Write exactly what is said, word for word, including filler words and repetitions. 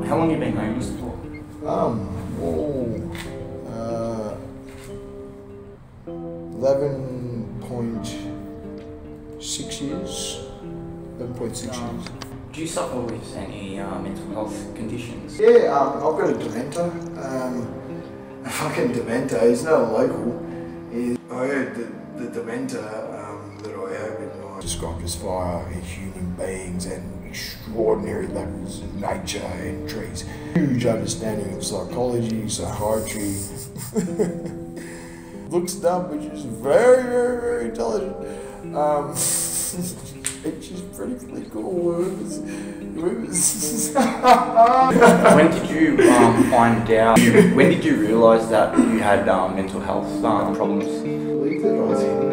how long have you been homeless for? Um, oh, uh, eleven point six years. eleven point six Um, years. Do you suffer with any uh, mental health conditions? Yeah, um, I've got a dementor. Um, a fucking dementor. He's not a local. He, I heard that the dementor um, that I have in my described as via human beings and extraordinary levels of nature and trees. Huge understanding of psychology, psychiatry. Looks dumb, but she's very, very, very intelligent. Um, and she's pretty, pretty cool. Whoever's, whoever's When did you um, find out, when did you realise that you had um, mental health um, problems? I believe that I was in